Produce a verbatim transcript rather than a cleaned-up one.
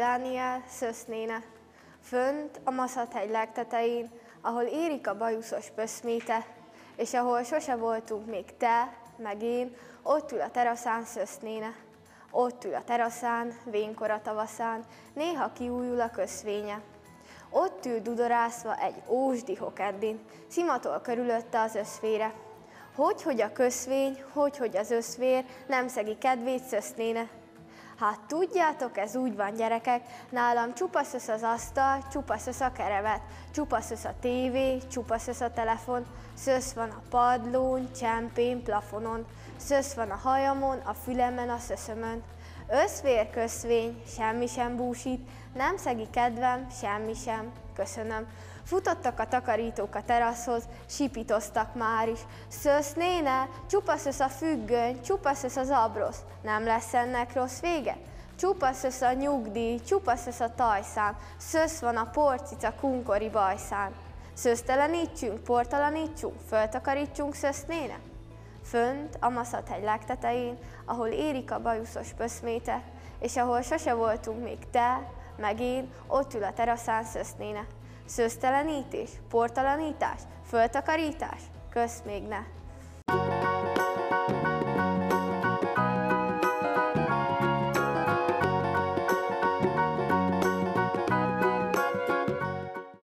Dániel, szösznéne. Fönt a Maszat-hegy legtetején, ahol érik a bajuszos pöszméte, és ahol sose voltunk még te, meg én, ott ül a teraszán szösznéne. Ott ül a teraszán, vénkora tavaszán, néha kiújul a köszvénye. Ott ül dudorászva egy ósdihok eddin, szimatol körülötte az összvére. Hogy, hogy a köszvény, hogy, hogy az összvér nem szegi kedvét szösznéne. Hát tudjátok, ez úgy van, gyerekek, nálam csupasz össz az asztal, csupasz össz a kerevet, csupasz össz a tévé, csupasz össz a telefon, szösz van a padlón, csempén, plafonon, szösz van a hajamon, a fülemen, a szöszömön. Összvér, köszvény, semmi sem búsít, nem szegi kedvem, semmi sem, köszönöm. Futottak a takarítók a teraszhoz, sipítoztak már is. Szösz, néne, csupasz össz a függöny, csupasz össz az abrosz, nem lesz ennek rossz vége? Csupasz össz a nyugdíj, csupasz össz a tajszám, szösz van a porcica kunkori bajszán. Szösztelenítsünk, portalanítsunk, föltakarítsunk, szösz, néne? Fönt a Maszat-hegy legtetején, ahol érik a bajuszos pöszméte, és ahol sose voltunk még te, meg én, ott ül a teraszán szösznéne. Szőztelenítés, portalanítás, föltakarítás, kösz még ne.